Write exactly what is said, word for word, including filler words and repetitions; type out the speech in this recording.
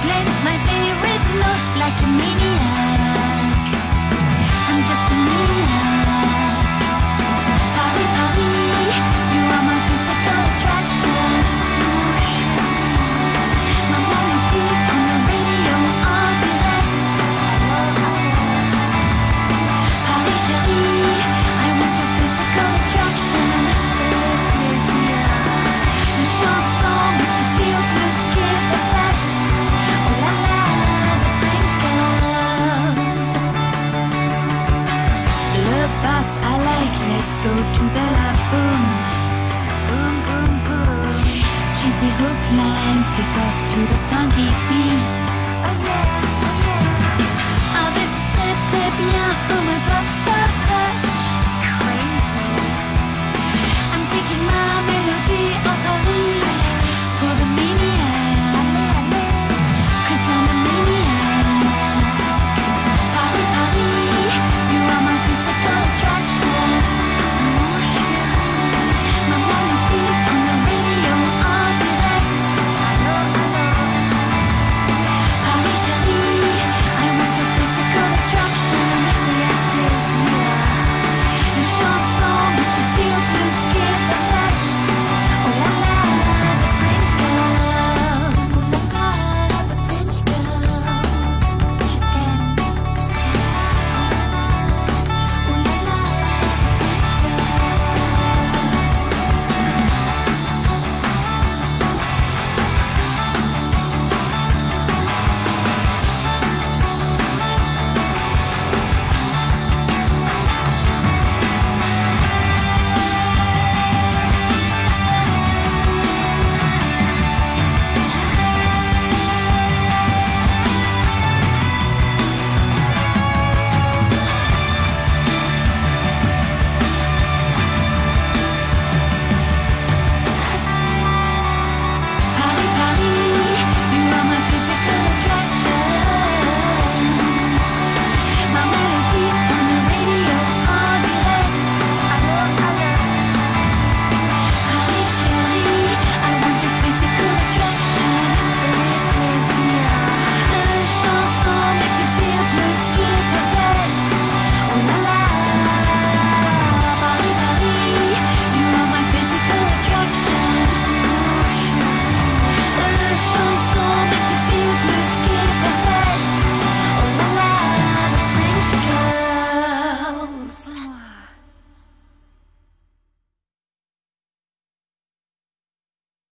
explains my favorite notes like a maniac. I'm just a maniac. Paris, Paris, you are my physical attraction. My melody on the radio en direct. Paris, chérie, I want your physical attraction. Une chanson make you feel blue skin effect. Oh la la, the French girls. Le bass I like, let's go to the la boom. Boom, boom, boom. Cheesy hook lines kick off to the funky beat. Oh yeah, oh yeah. Ah, this is très très bien for my pop star touch.